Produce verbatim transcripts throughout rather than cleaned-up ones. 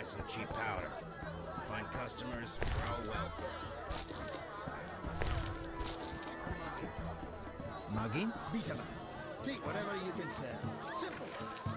some cheap powder. Find customers, grow wealthy. Mugging? Beat 'em up. Take whatever you can sell. Simple.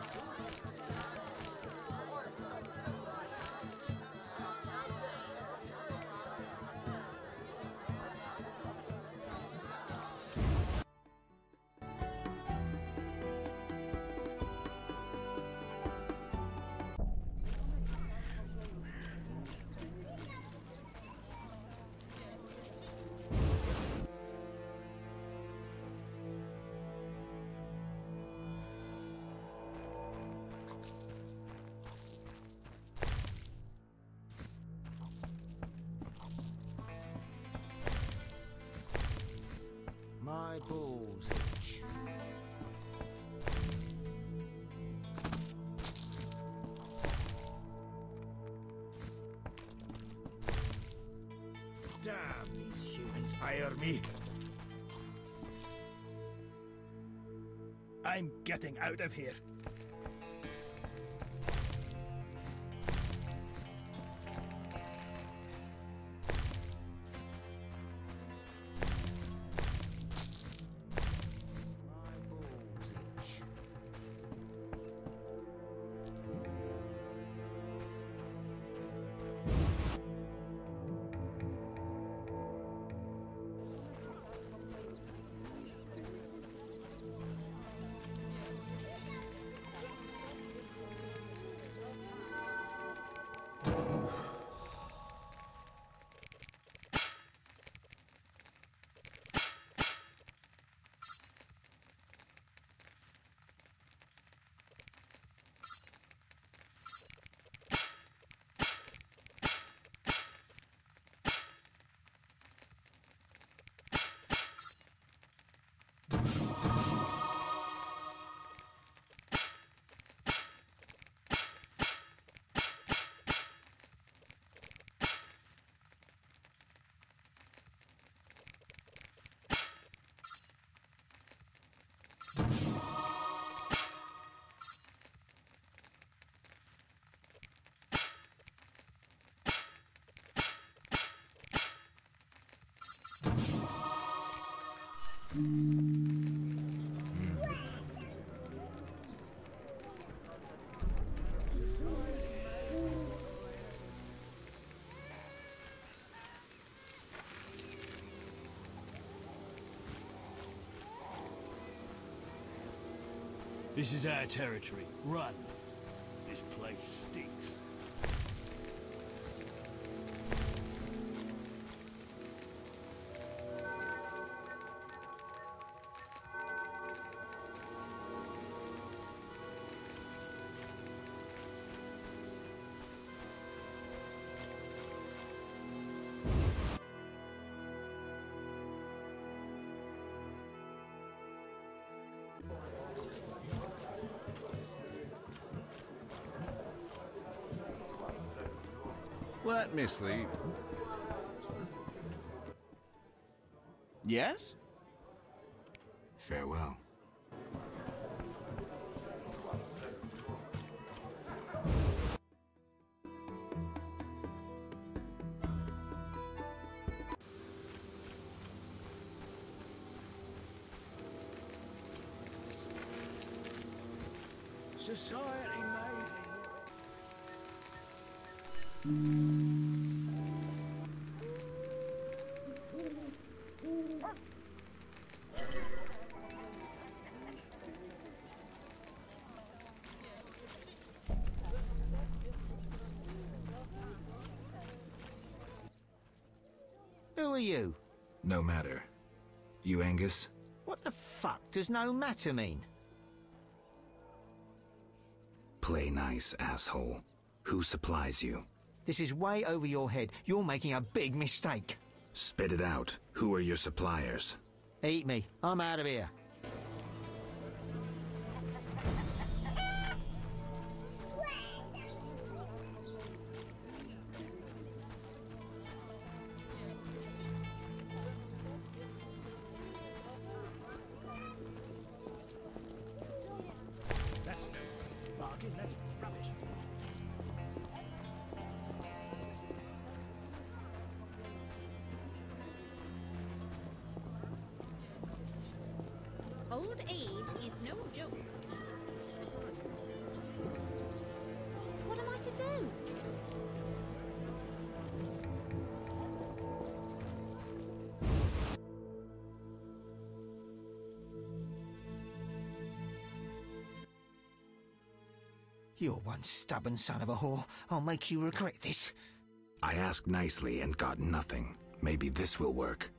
My balls itch. Damn, these humans hire me. I'm getting out of here. This is our territory. Run. This place stinks. Let me sleep. Yes? Farewell. Society made Who are you? No matter. You Angus? What the fuck does no matter mean? Play nice, asshole. Who supplies you? This is way over your head. You're making a big mistake. Spit it out. Who are your suppliers? Eat me. I'm out of here. That's no bargain, that's rubbish. Old age is no joke. What am I to do? You're one stubborn son of a whore. I'll make you regret this. I asked nicely and got nothing. Maybe this will work.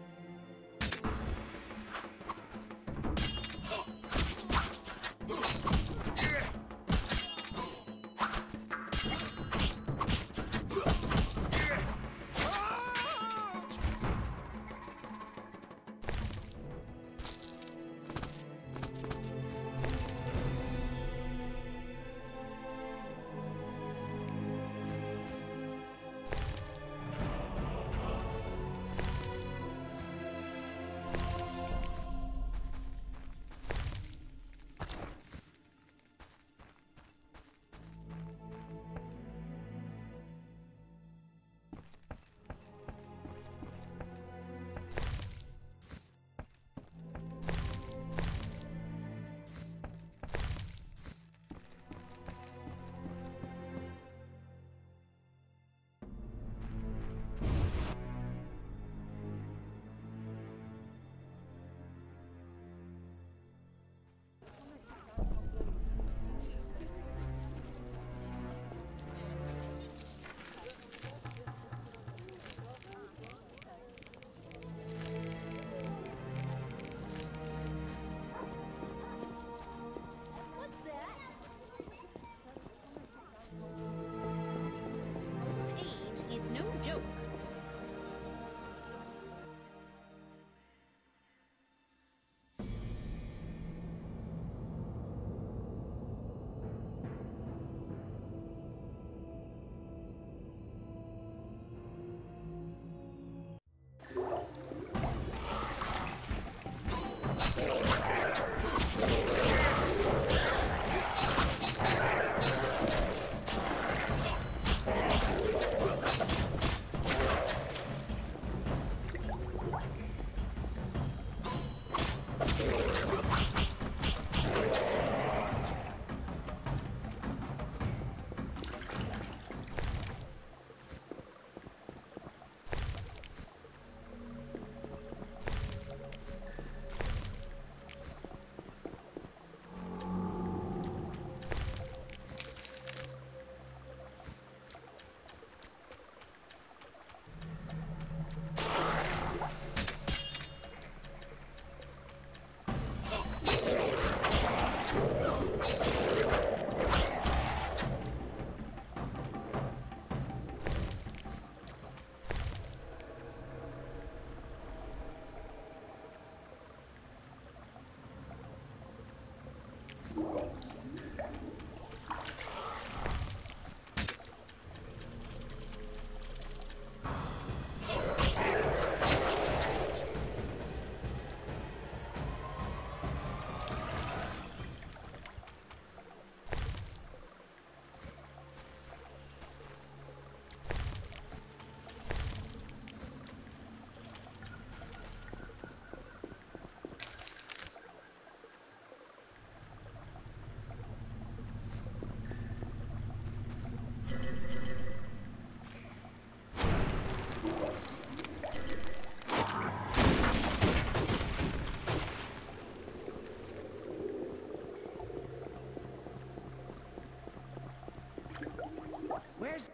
Where's...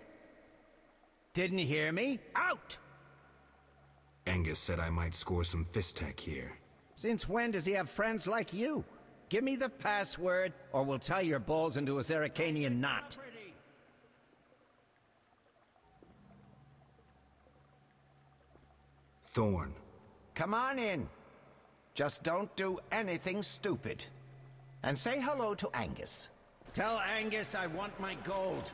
Didn't hear me? Out! Angus said I might score some fist tech here. Since when does he have friends like you? Give me the password, or we'll tie your balls into a Zeracanian knot. Thorn. Come on in. Just don't do anything stupid. And say hello to Angus. Tell Angus I want my gold.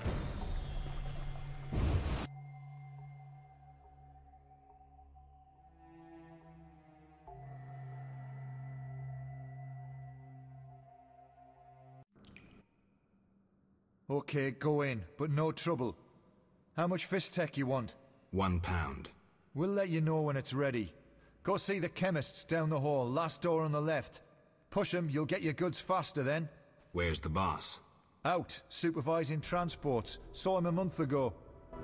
Okay, go in, but no trouble. How much fist tech you want? One pound. We'll let you know when it's ready. Go see the chemists down the hall, last door on the left. Push 'em, you'll get your goods faster then. Where's the boss? Out, supervising transports. Saw him a month ago.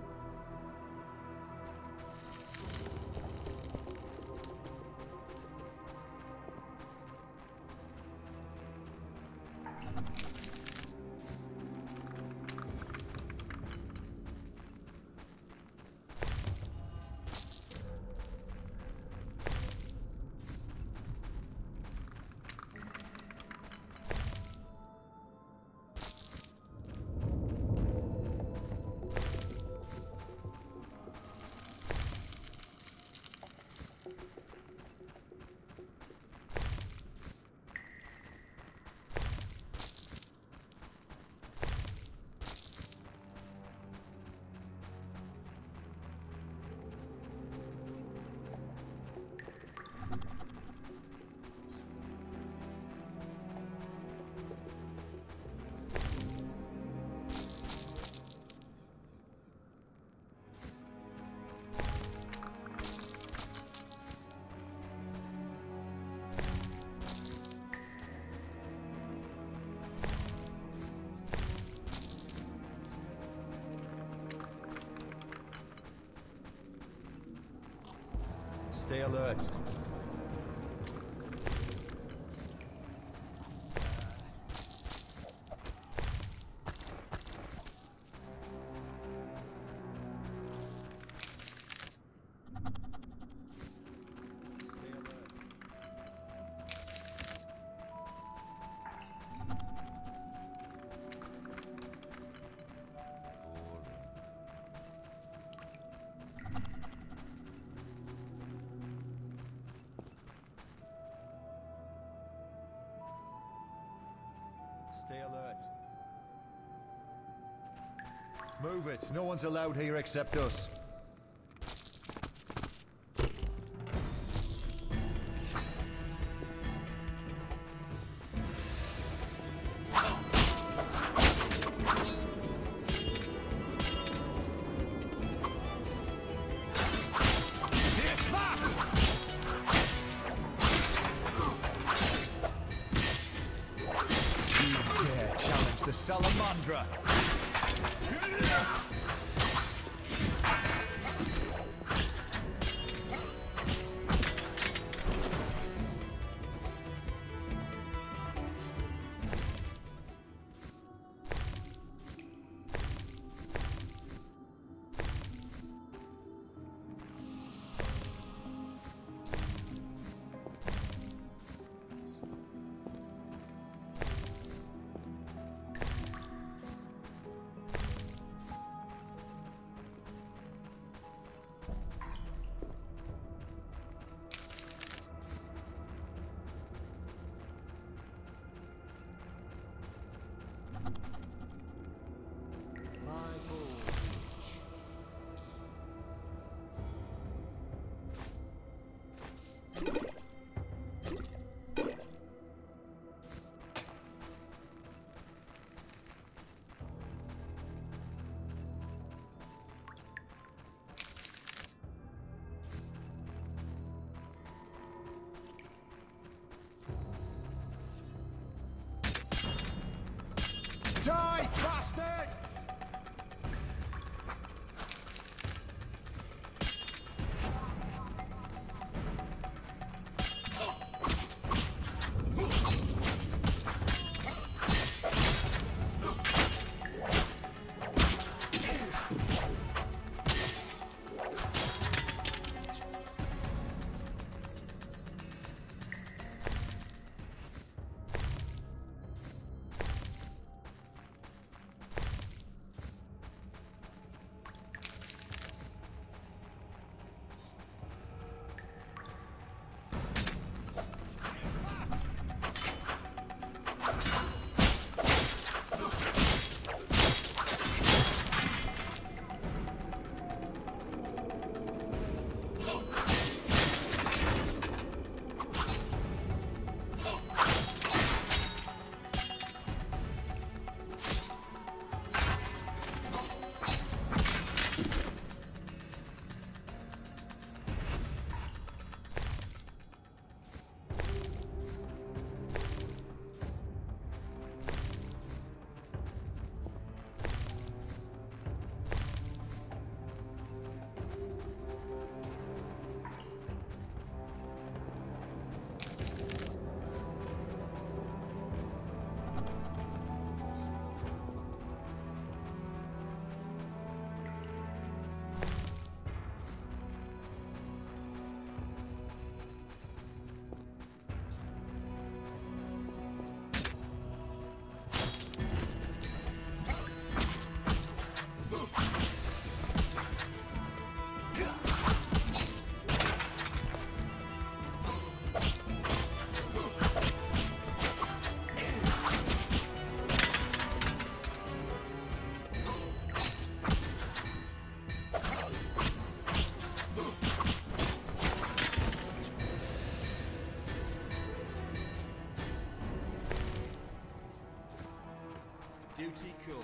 Stay alert. Stay alert. Move it. No one's allowed here except us. The Salamandra! Die, bastard! Pretty cool.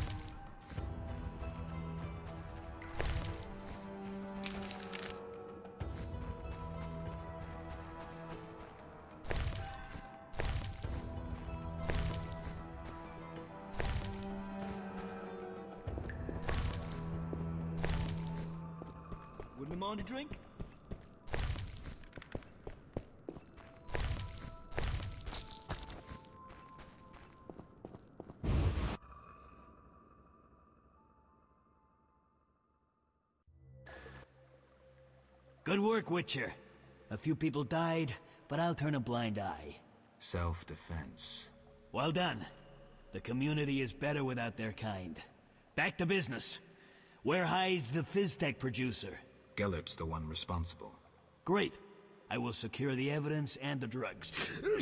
Wouldn't mind a drink? Good work, Witcher. A few people died, but I'll turn a blind eye. Self-defense. Well done. The community is better without their kind. Back to business. Where hides the Fizztech producer? Gellert's the one responsible. Great. I will secure the evidence and the drugs.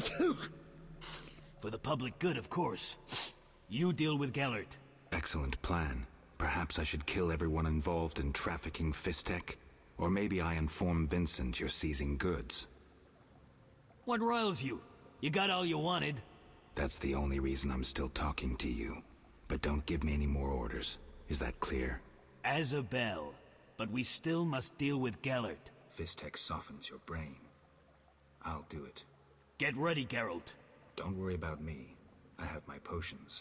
For the public good, of course. You deal with Gellert. Excellent plan. Perhaps I should kill everyone involved in trafficking Fizztech? Or maybe I inform Vincent you're seizing goods. What riles you? You got all you wanted. That's the only reason I'm still talking to you. But don't give me any more orders. Is that clear? As a bell. But we still must deal with Gellert. Fizztech softens your brain. I'll do it. Get ready, Geralt. Don't worry about me. I have my potions.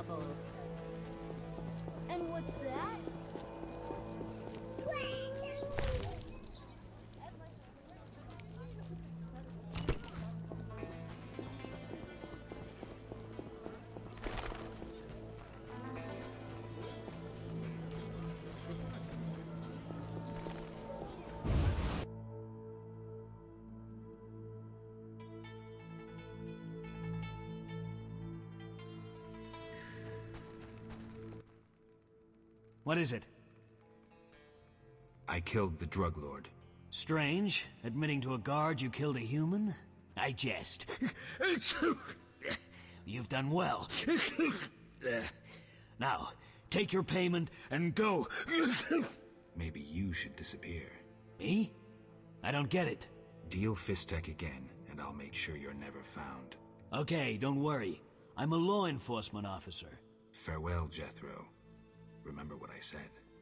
trouble. And what's that? What is it? I killed the drug lord. Strange, admitting to a guard you killed a human? I jest. You've done well. Now, take your payment and go. Maybe you should disappear. Me? I don't get it. Deal Fistek again, and I'll make sure you're never found. Okay, don't worry. I'm a law enforcement officer. Farewell, Jethro. Remember what I said.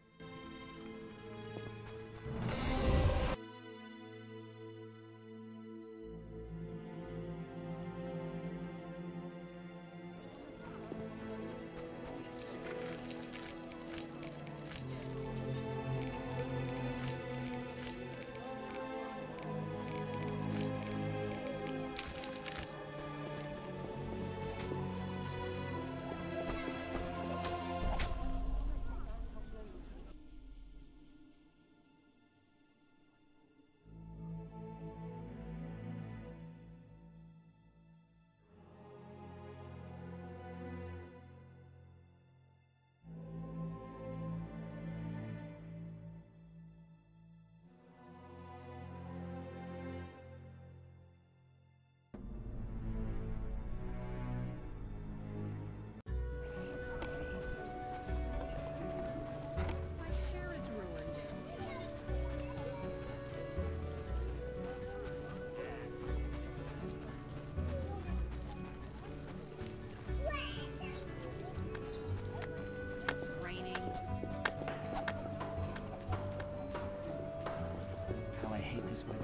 This way.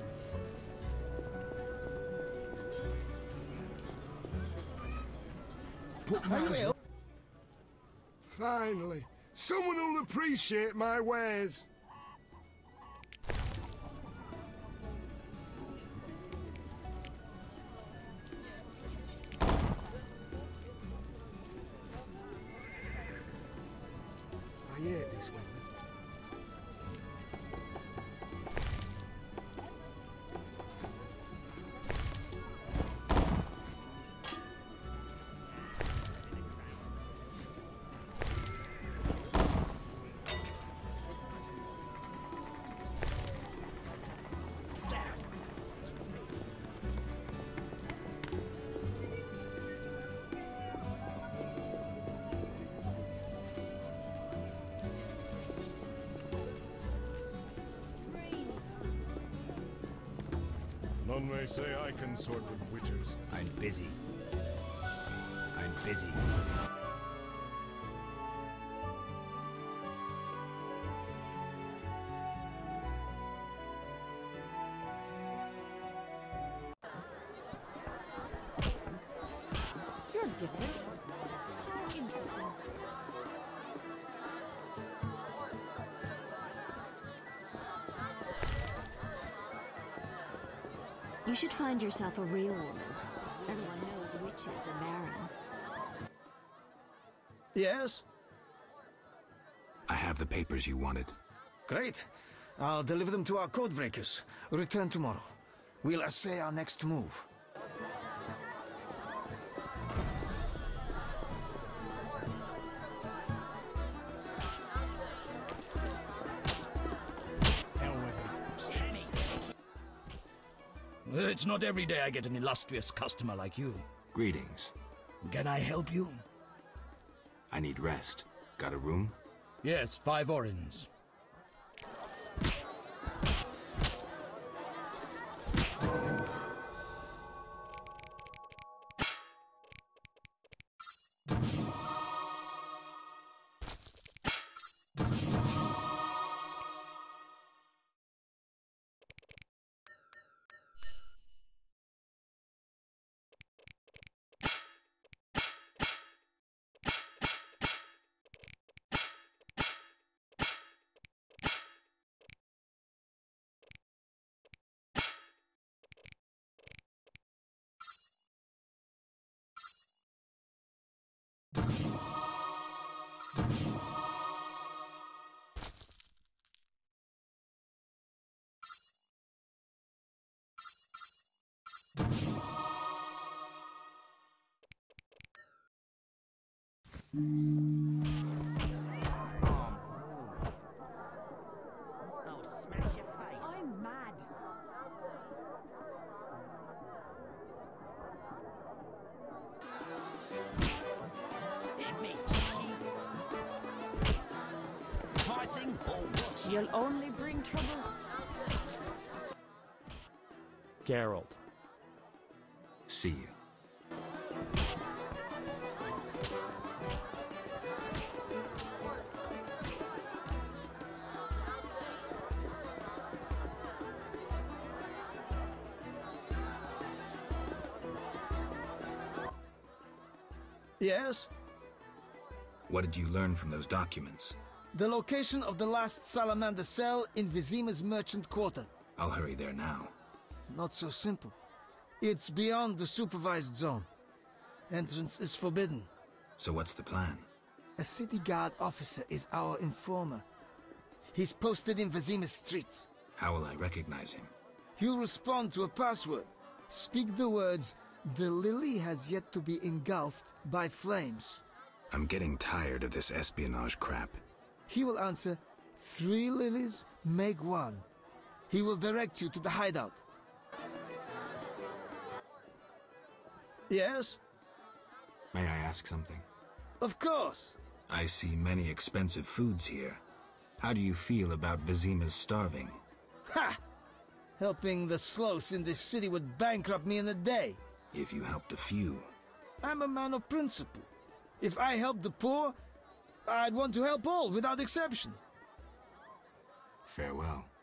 Put my Finally, someone will appreciate my wares. I hate this weather. None may say I consort with witches. I'm busy. I'm busy. You're different. How interesting. You should find yourself a real woman. Everyone knows witches are barren. Yes? I have the papers you wanted. Great. I'll deliver them to our codebreakers. Return tomorrow. We'll assay our next move. It's not every day I get an illustrious customer like you. Greetings. Can I help you? I need rest. Got a room? Yes, five orens. I'm mad. Fighting or what? You'll only bring trouble. Geralt. See you. Yes? What did you learn from those documents? The location of the last salamander cell in Vizima's merchant quarter. I'll hurry there now. Not so simple. It's beyond the supervised zone. Entrance is forbidden. So what's the plan? A city guard officer is our informer. He's posted in Vizima's streets. How will I recognize him? He'll respond to a password. Speak the words, "The lily has yet to be engulfed by flames." I'm getting tired of this espionage crap. He will answer, "Three lilies make one." He will direct you to the hideout. Yes? May I ask something? Of course. I see many expensive foods here. How do you feel about Vizima's starving? Ha! Helping the sloths in this city would bankrupt me in a day. If you helped a few. I'm a man of principle. If I help the poor, I'd want to help all without exception. Farewell.